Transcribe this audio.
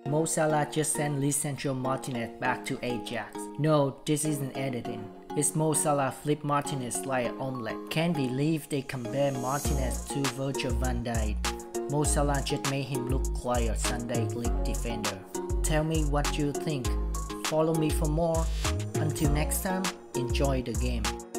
Mo Salah just sent Lisandro Martinez back to Ajax. No, this isn't editing. It's Mo Salah flip Martinez like an omelette. Can't believe they compare Martinez to Virgil Van Djik. Mo Salah just made him look like a Sunday League defender. Tell me what you think. Follow me for more. Until next time, enjoy the game.